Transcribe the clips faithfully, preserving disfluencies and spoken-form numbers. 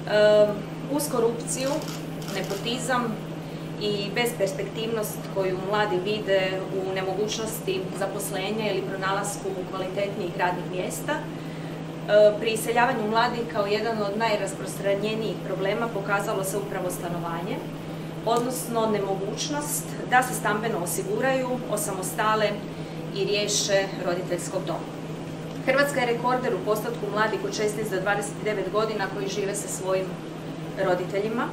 uz korupciju, nepotizam i besperspektivnost koju mladi vide u nemogućnosti zaposlenja ili pronalasku kvalitetnijih radnih mjesta. Pri iseljavanju mladih kao jedan od najrasprostranjenijih problema pokazalo se upravo stanovanje, odnosno nemogućnost da se stambeno osiguraju, osamostale i riješe roditeljskog doma. Hrvatska je rekorder u postotku mladih od šesnaest do dvadeset devet godina koji žive sa svojim roditeljima,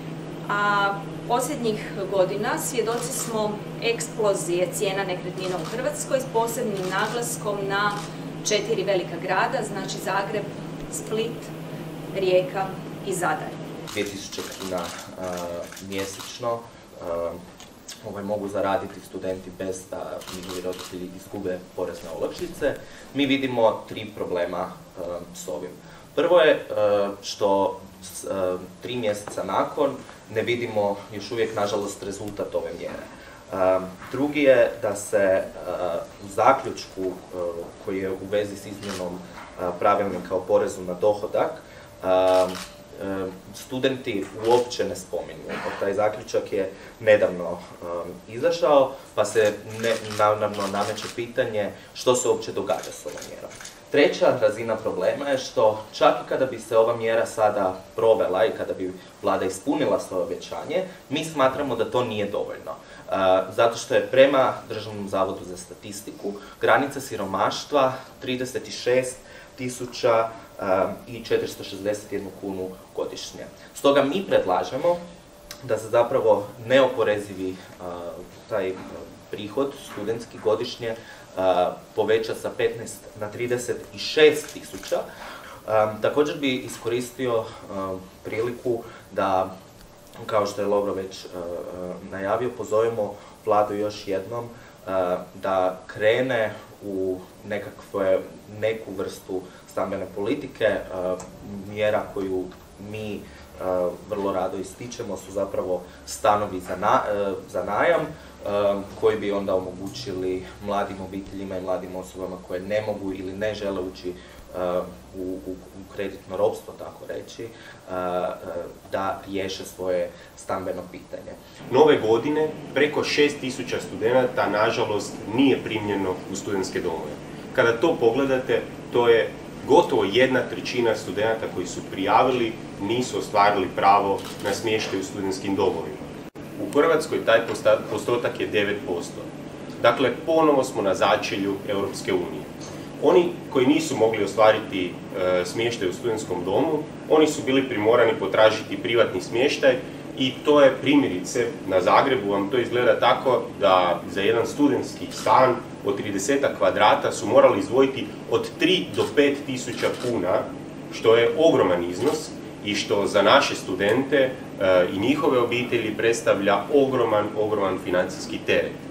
a posljednjih godina svjedoci smo eksplozije cijena nekretnina u Hrvatskoj s posebnim naglaskom na četiri velika grada, znači Zagreb, Split, Rijeka i Zadar. dvije tisuće kuna mjesečno ovaj, mogu zaraditi studenti bez da njihovi roditelji izgube porezne olakšice. Mi vidimo tri problema uh, s ovim. Prvo je uh, što uh, tri mjeseca nakon ne vidimo još uvijek, nažalost, rezultat ove mjere. Uh, drugi je da se uh, u zaključku uh, koji je u vezi s izmjenom uh, pravilnika o porezu na dohodak uh, studenti uopće ne spominju. Taj zaključak je nedavno um, izašao, pa se ne, naravno nameće pitanje što se uopće događa s ovom mjerom. Treća razina problema je što čak i kada bi se ova mjera sada provela i kada bi vlada ispunila svoje obećanje, mi smatramo da to nije dovoljno. Uh, zato što je prema Državnom zavodu za statistiku granica siromaštva trideset šest tisuća i četiristo šezdeset jednu kunu godišnje. Stoga mi predlažemo da se zapravo neoporezivi taj prihod studentski godišnje poveća sa petnaest na trideset šest tisuća. Također bi iskoristio priliku da, kao što je Lovro već najavio, pozovemo vladu još jednom da krene u nekakve, neku vrstu stambene politike. Mjera koju mi vrlo rado ističemo su zapravo stanovi za, na, za najam, koji bi onda omogućili mladim obiteljima i mladim osobama koje ne mogu ili ne žele ući u, u, u kreditno ropstvo, tako reći, da riješe svoje stambeno pitanje. Nove godine preko šest tisuća studenata, nažalost, nije primljeno u studentske domove. Kada to pogledate, to je gotovo jedna trećina studenata koji su prijavili nisu ostvarili pravo na smještaj u studentskim domovima. U Hrvatskoj taj postotak je devet posto. Dakle, ponovo smo na začelju Europske unije. Oni koji nisu mogli ostvariti e, smještaj u studentskom domu, oni su bili primorani potražiti privatni smještaj i to je primjerice na Zagrebu vam to izgleda tako da za jedan studentski stan od trideset kvadrata su morali izdvojiti od tri do pet tisuća kuna, što je ogroman iznos i što za naše studente e, i njihove obitelji predstavlja ogroman, ogroman financijski teret.